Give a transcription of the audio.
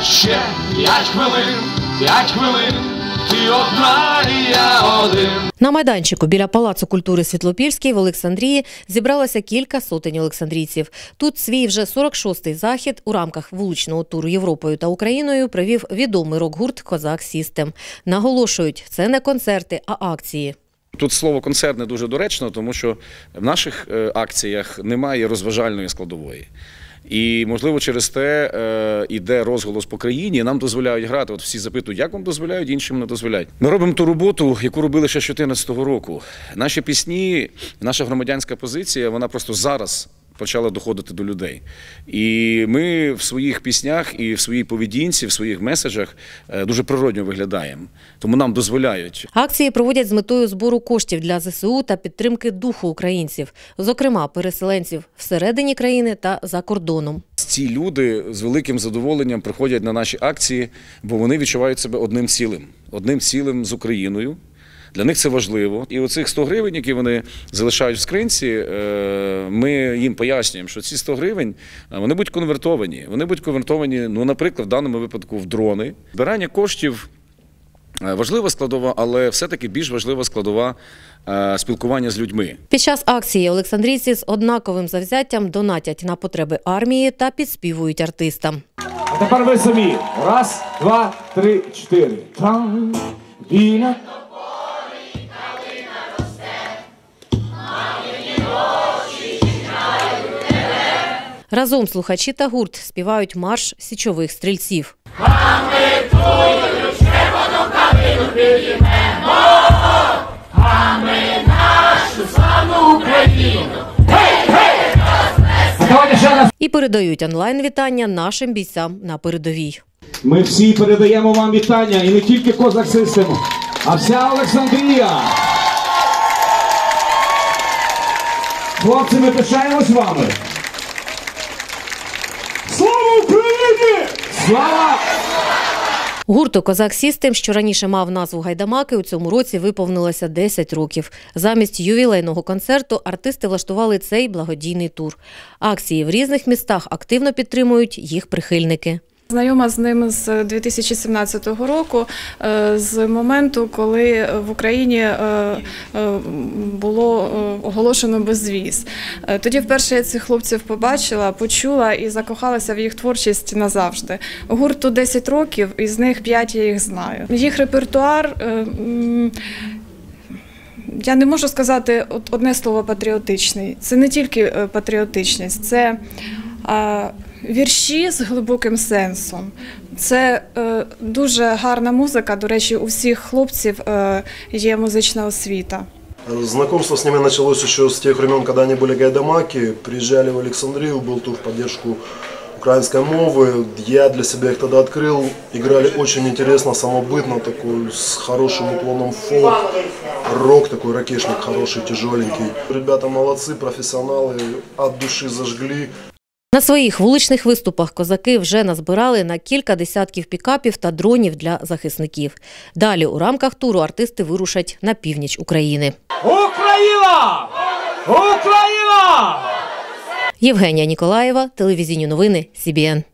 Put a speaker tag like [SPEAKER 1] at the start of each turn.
[SPEAKER 1] Ще 5 хвилин, ти одна і я один.
[SPEAKER 2] На майданчику біля Палацу культури Світлопільський в Олександрії зібралося кілька сотень олександрійців. Тут свій вже 46-й захід у рамках вуличного туру Європою та Україною провів відомий рок-гурт «Козак Сістем». Наголошують, це не концерти, а акції.
[SPEAKER 3] Тут слово «концерт» не дуже доречно, тому що в наших акціях немає розважальної складової. І, можливо, через те йде розголос по країні, нам дозволяють грати. От всі запитують, як вам дозволяють, іншим не дозволяють. Ми робимо ту роботу, яку робили ще з 2014 року. Наші пісні, наша громадянська позиція, вона просто зараз почала доходити до людей. І ми в своїх піснях і в своїй поведінці, в своїх меседжах дуже природньо виглядаємо. Тому нам дозволяють.
[SPEAKER 2] Акції проводять з метою збору коштів для ЗСУ та підтримки духу українців, зокрема переселенців всередині країни та за кордоном.
[SPEAKER 3] Ці люди з великим задоволенням приходять на наші акції, бо вони відчувають себе одним цілим з Україною. Для них це важливо. І оцих 100 гривень, які вони залишають в скринці, ми їм пояснюємо, що ці 100 гривень, вони будуть конвертовані. Вони будуть конвертовані, ну, наприклад, в даному випадку в дрони. Збирання коштів – важлива складова, але все-таки більш важлива складова спілкування з людьми. Під
[SPEAKER 2] час акції олександрійці з однаковим завзяттям донатять на потреби армії та підспівують артистам.
[SPEAKER 4] А тепер ви самі. 1, 2, 3, 4. Там біля...
[SPEAKER 2] Разом слухачі та гурт співають марш січових стрільців.
[SPEAKER 1] А ми твою червону калину підіймемо, а ми нашу славну Україну.
[SPEAKER 2] І передають онлайн-вітання нашим бійцям на передовій.
[SPEAKER 4] Ми всі передаємо вам вітання, і не тільки «Козак Систем», а вся Олександрія. Хлопці, ми пишаємось вами. Слава Україні! Слава!
[SPEAKER 2] Гурту «Козак Сістем», що раніше мав назву «Гайдамаки», у цьому році виповнилося 10 років. Замість ювілейного концерту артисти влаштували цей благодійний тур. Акції в різних містах активно підтримують їх прихильники.
[SPEAKER 5] Знайома з ним з 2017 року, з моменту, коли в Україні було оголошено безвіз. Тоді вперше я цих хлопців побачила, почула і закохалася в їх творчість назавжди. Гурту 10 років, із них 5 я їх знаю. Їх репертуар, я не можу сказати одне слово патріотичний. Це не тільки патріотичність, це вірші з глибоким сенсом. Це дуже гарна музика. До речі, у всіх хлопців є музична освіта.
[SPEAKER 6] Знакомство с ними началось еще с тех времен, когда они были гайдамаки. Приезжали в Александрию, был тур в поддержку украинской мовы. Я для себя их тогда открыл. Играли очень интересно, самобытно, такой, с хорошим уклоном в фолк. Рок такой, ракешник хороший, тяжеленький. Ребята молодцы, профессионалы, от души зажгли.
[SPEAKER 2] На своїх вуличних виступах козаки вже назбирали на кілька десятків пікапів та дронів для захисників. Далі у рамках туру артисти вирушать на північ України.
[SPEAKER 4] Україна! Україна!
[SPEAKER 2] Євгенія Ніколаєва, телевізійні новини СІБІН.